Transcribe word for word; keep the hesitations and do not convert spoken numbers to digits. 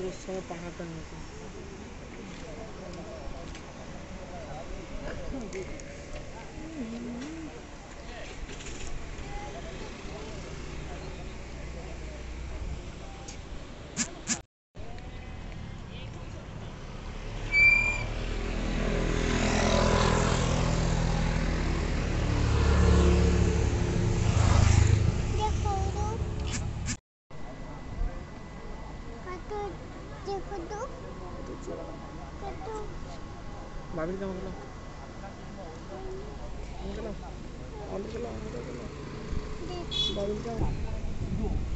उस समय पाना करने को बाबिल का मतलब मतलब ऑर्डर कर लो ऑर्डर कर लो बाबिल का